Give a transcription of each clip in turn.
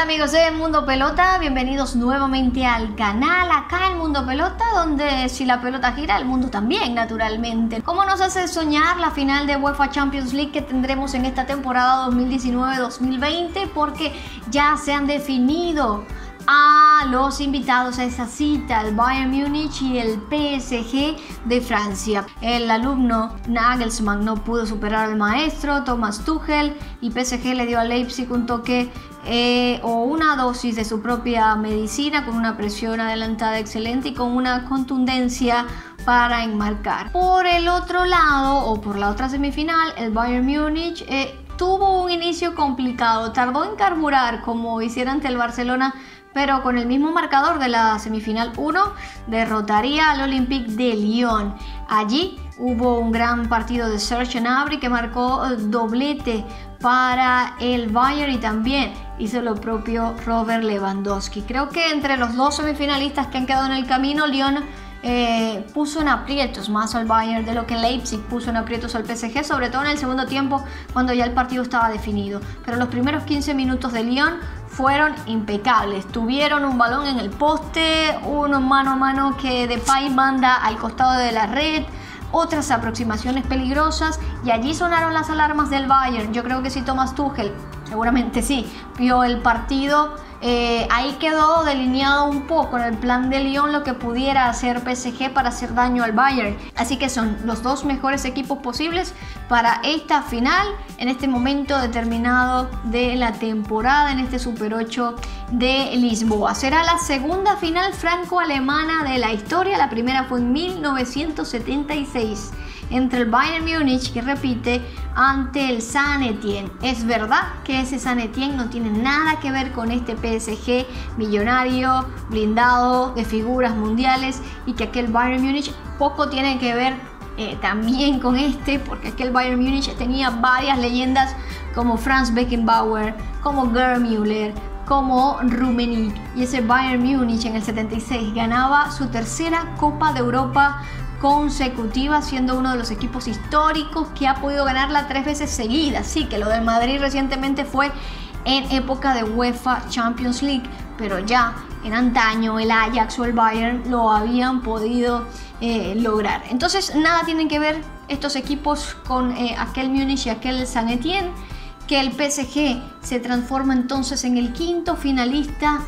Hola amigos de Mundo Pelota, bienvenidos nuevamente al canal, acá en Mundo Pelota, donde si la pelota gira, el mundo también, naturalmente. ¿Cómo nos hace soñar la final de UEFA Champions League que tendremos en esta temporada 2019-2020? Porque ya se han definido a los invitados a esa cita, el Bayern Múnich y el PSG de Francia. El alumno Nagelsmann no pudo superar al maestro Thomas Tuchel y PSG le dio a Leipzig un toque o una dosis de su propia medicina, con una presión adelantada excelente y con una contundencia para enmarcar. Por el otro lado, o por la otra semifinal, el Bayern Múnich tuvo un inicio complicado, tardó en carburar como hiciera ante el Barcelona, pero con el mismo marcador de la semifinal 1 derrotaría al Olympique de Lyon. Allí hubo un gran partido de Serge Gnabry, que marcó doblete para el Bayern, y también hizo lo propio Robert Lewandowski. Creo que entre los dos semifinalistas que han quedado en el camino, Lyon puso en aprietos más al Bayern de lo que Leipzig puso en aprietos al PSG, sobre todo en el segundo tiempo, cuando ya el partido estaba definido. Pero los primeros 15 minutos de Lyon fueron impecables. Tuvieron un balón en el poste, uno mano a mano que Depay manda al costado de la red, otras aproximaciones peligrosas, y allí sonaron las alarmas del Bayern. Yo creo que si Thomas Tuchel, seguramente sí, vio el partido, ahí quedó delineado un poco en el plan de Lyon lo que pudiera hacer PSG para hacer daño al Bayern. Así que son los dos mejores equipos posibles para esta final en este momento determinado de la temporada, en este Super 8 de Lisboa. Será la segunda final franco-alemana de la historia. La primera fue en 1976 entre el Bayern Múnich, que repite, ante el Saint Etienne. Es verdad que ese Saint Etienne no tiene nada que ver con este PSG millonario, blindado de figuras mundiales, y que aquel Bayern Múnich poco tiene que ver también con este, porque aquel Bayern Múnich tenía varias leyendas como Franz Beckenbauer, como Gerd Müller, como Rummenigge, y ese Bayern Múnich en el 76 ganaba su tercera Copa de Europa consecutiva, siendo uno de los equipos históricos que ha podido ganarla 3 veces seguidas. Sí, que lo del Madrid recientemente fue en época de UEFA Champions League, pero ya en antaño el Ajax o el Bayern lo habían podido lograr. Entonces nada tienen que ver estos equipos con aquel Múnich y aquel Saint Etienne, que el PSG se transforma entonces en el quinto finalista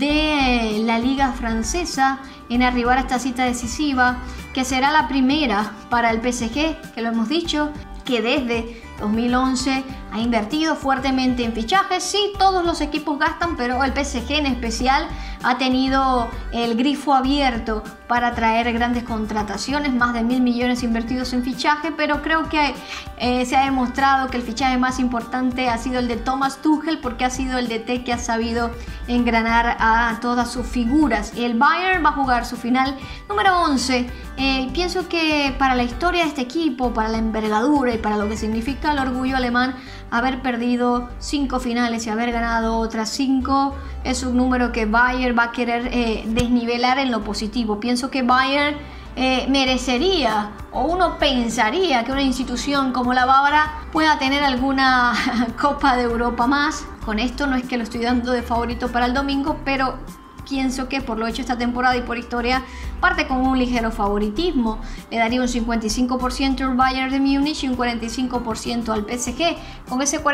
de la Liga Francesa en arribar a esta cita decisiva, que será la primera para el PSG, que lo hemos dicho, que desde 2011 ha invertido fuertemente en fichajes. Sí, todos los equipos gastan, pero el PSG en especial ha tenido el grifo abierto para traer grandes contrataciones, más de 1.000 millones invertidos en fichaje, pero creo que se ha demostrado que el fichaje más importante ha sido el de Thomas Tuchel, porque ha sido el DT que ha sabido engranar a todas sus figuras. El Bayern va a jugar su final número 11. Pienso que para la historia de este equipo, para la envergadura y para lo que significa el orgullo alemán, haber perdido 5 finales y haber ganado otras 5 es un número que Bayern va a querer desnivelar en lo positivo. Pienso que Bayern merecería, o uno pensaría que una institución como la bávara pueda tener alguna Copa de Europa más. Con esto no es que lo estoy dando de favorito para el domingo, pero pienso que por lo hecho esta temporada y por historia parte con un ligero favoritismo. Le daría un 55% al Bayern de Múnich y un 45% al PSG, con ese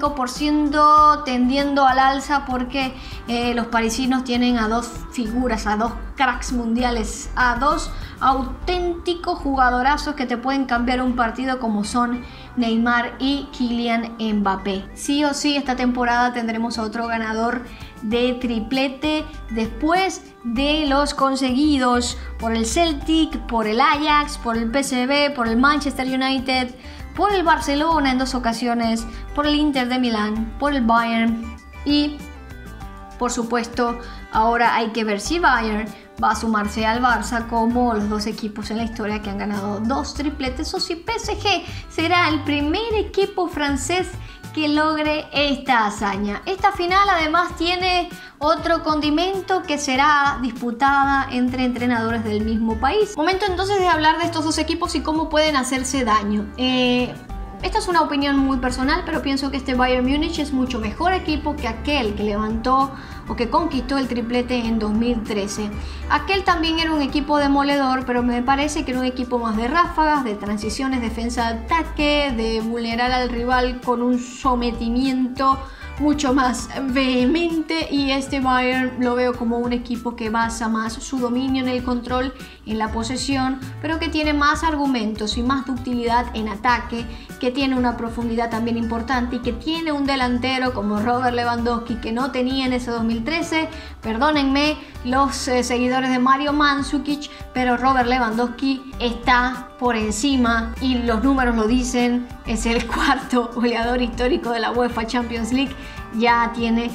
45% tendiendo al alza, porque los parisinos tienen a dos figuras, a dos cracks mundiales, a dos auténticos jugadorazos que te pueden cambiar un partido, como son Neymar y Kylian Mbappé. Sí o sí esta temporada tendremos a otro ganador de triplete, después de los conseguidos por el Celtic, por el Ajax, por el PSV, por el Manchester United, por el Barcelona en 2 ocasiones, por el Inter de Milán, por el Bayern, y por supuesto ahora hay que ver si Bayern va a sumarse al Barça como los 2 equipos en la historia que han ganado 2 tripletes, o si PSG será el primer equipo francés que logre esta hazaña. Esta final además tiene otro condimento, que será disputada entre entrenadores del mismo país. Momento entonces de hablar de estos 2 equipos y cómo pueden hacerse daño. Esta es una opinión muy personal, pero pienso que este Bayern Múnich es mucho mejor equipo que aquel que levantó o que conquistó el triplete en 2013. Aquel también era un equipo demoledor, pero me parece que era un equipo más de ráfagas, de transiciones, defensa-ataque, de vulnerar al rival con un sometimiento mucho más vehemente, y este Bayern lo veo como un equipo que basa más su dominio en el control, en la posesión, pero que tiene más argumentos y más ductilidad en ataque, que tiene una profundidad también importante y que tiene un delantero como Robert Lewandowski que no tenía en ese 2013. Perdónenme los seguidores de Mario Mandzukic, pero Robert Lewandowski está por encima y los números lo dicen. Es el cuarto goleador histórico de la UEFA Champions League, ya tiene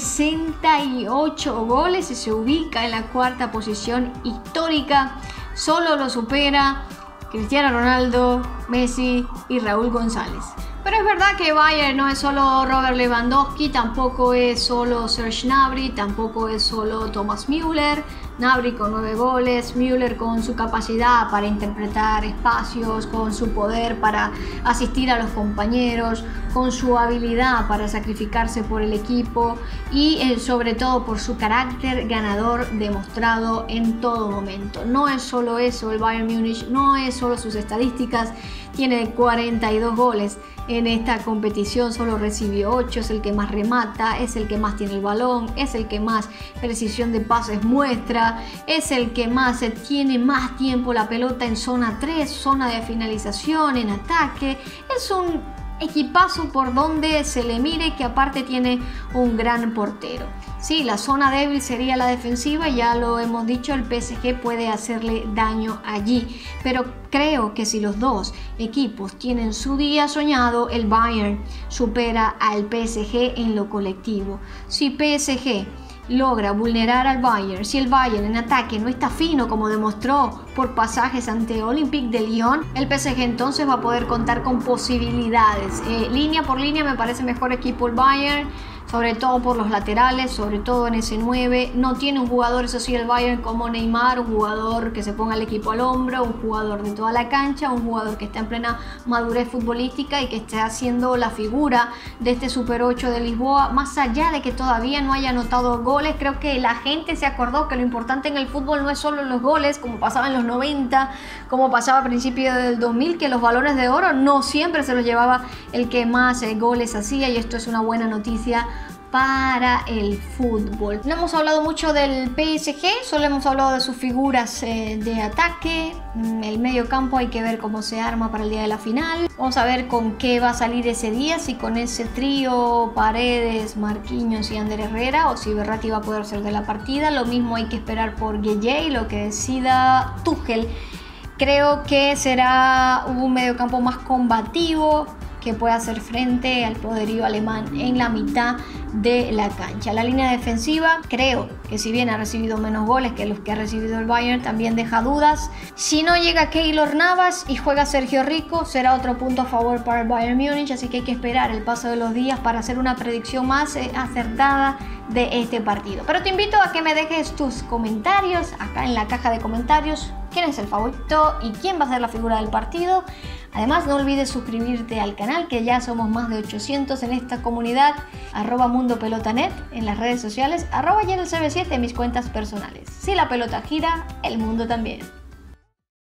68 goles y se ubica en la cuarta posición histórica. Solo lo supera Cristiano Ronaldo, Messi y Raúl González. Pero es verdad que Bayern no es solo Robert Lewandowski, tampoco es solo Serge Gnabry, tampoco es solo Thomas Müller. Gnabry con 9 goles, Müller con su capacidad para interpretar espacios, con su poder para asistir a los compañeros, con su habilidad para sacrificarse por el equipo y sobre todo por su carácter ganador demostrado en todo momento. No es solo eso el Bayern Múnich, no es solo sus estadísticas, tiene 42 goles. En esta competición solo recibió 8, es el que más remata, es el que más tiene el balón, es el que más precisión de pases muestra, es el que más tiene más tiempo la pelota en zona 3, zona de finalización, en ataque. Es un equipazo por donde se le mire, que aparte tiene un gran portero. Sí, la zona débil sería la defensiva, ya lo hemos dicho, el PSG puede hacerle daño allí, pero creo que si los dos equipos tienen su día soñado, el Bayern supera al PSG en lo colectivo. Si PSG logra vulnerar al Bayern, si el Bayern en ataque no está fino como demostró por pasajes ante Olympique de Lyon, el PSG entonces va a poder contar con posibilidades. Línea por línea me parece mejor equipo el Bayern, sobre todo por los laterales, sobre todo en ese 9. No tiene un jugador, eso sí, el Bayern como Neymar, un jugador que se ponga el equipo al hombro, un jugador de toda la cancha, un jugador que está en plena madurez futbolística y que esté haciendo la figura de este Super 8 de Lisboa. Más allá de que todavía no haya anotado goles, creo que la gente se acordó que lo importante en el fútbol no es solo los goles, como pasaba en los 90, como pasaba a principios del 2000, que los balones de oro no siempre se los llevaba el que más goles hacía, y esto es una buena noticia para el fútbol. No hemos hablado mucho del PSG, solo hemos hablado de sus figuras de ataque. El medio campo hay que ver cómo se arma para el día de la final. Vamos a ver con qué va a salir ese día, si con ese trío Paredes, Marquinhos y Ander Herrera, o si Verratti va a poder ser de la partida. Lo mismo hay que esperar por Gueye y lo que decida Tuchel. Creo que será un mediocampo más combativo, que pueda hacer frente al poderío alemán en la mitad de la cancha. La línea defensiva, creo que si bien ha recibido menos goles que los que ha recibido el Bayern, también deja dudas. Si no llega Keylor Navas y juega Sergio Rico, será otro punto a favor para el Bayern Múnich, así que hay que esperar el paso de los días para hacer una predicción más acertada de este partido. Pero te invito a que me dejes tus comentarios acá en la caja de comentarios. ¿Quién es el favorito y quién va a ser la figura del partido? Además, no olvides suscribirte al canal, que ya somos más de 800 en esta comunidad, @mundopelotanet en las redes sociales, @YelCB7 en mis cuentas personales. Si la pelota gira, el mundo también.